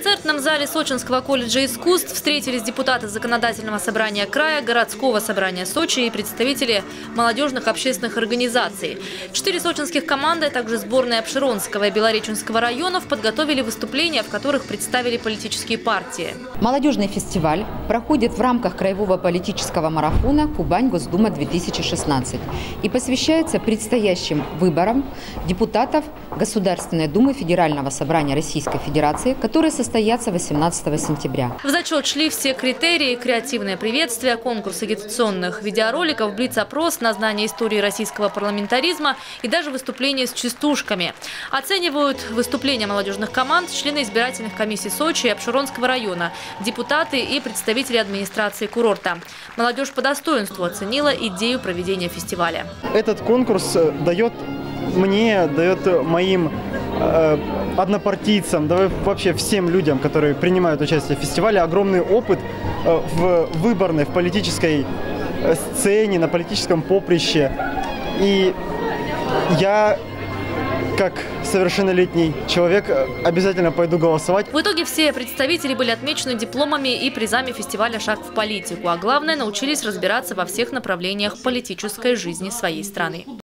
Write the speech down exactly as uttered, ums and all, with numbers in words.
концертном зале Сочинского колледжа искусств встретились депутаты Законодательного собрания края, городского собрания Сочи и представители молодежных общественных организаций. Четыре сочинских команды, а также сборная Обширонского и Белореченского районов подготовили выступления, в которых представили политические партии. Молодежный фестиваль проходит в рамках краевого политического марафона «Кубань Госдума-две тысячи шестнадцать» и посвящается предстоящим выборам депутатов Государственной Думы Федерального собрания Российской Федерации, которые состоятся восемнадцатого сентября. В зачет шли все критерии: креативное приветствие, конкурс агитационных видеороликов, блиц-опрос на знание истории российского парламентаризма и даже выступления с частушками. Оценивают выступления молодежных команд члены избирательных комиссий Сочи и Обширонского района, депутаты и представители администрации курорта. Молодежь по достоинству оценила идею проведения фестиваля. Этот конкурс дает мне, дает моим э, однопартийцам, да вообще всем людям, которые принимают участие в фестивале, огромный опыт э, в выборной, в политической сцене, на политическом поприще. И я, как совершеннолетний человек, обязательно пойду голосовать. В итоге все представители были отмечены дипломами и призами фестиваля «Шаг в политику», а главное, научились разбираться во всех направлениях политической жизни своей страны.